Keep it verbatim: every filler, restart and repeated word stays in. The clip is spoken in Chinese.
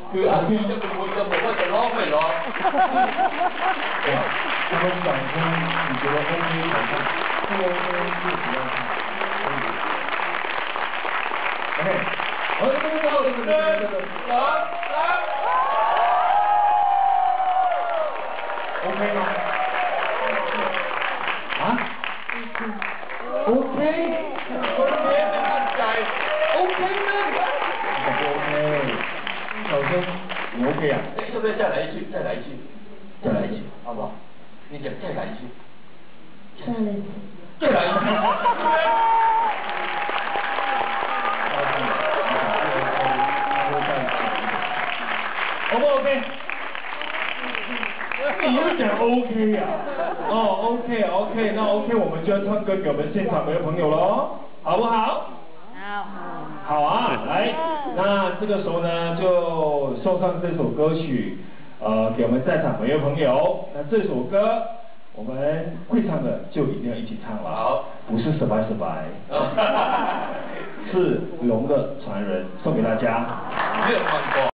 คืออาชีพจะเป็นคนจะบอกว่าจะร้องไม่ร้อง他们掌声，你觉得 OK 好看？不 OK 就不要看。OK， 好，这个到这个这个这个。 สองสาม OK 吗？啊 ？OK。 คนเรียนไม่มั่นใจ OK ไหม不 OK。小生，你 OK 啊？ 要不要再来一句？再来一句？再来一句，好不好？你讲再来一句。 再来一次。 再来一句。 O 不 OK？ 你又讲 OK 呀、啊？哦 ，OK OK， 那 OK 我们就要唱歌给我们现场每位朋友喽，好不好？ 好。 好啊，来，那这个时候呢，就送上这首歌曲，呃，给我们在场每位朋友。那这首歌我们会唱的就一定要一起唱了， 好， 不是失败失败，是龙的传人，送给大家。 没有唱过。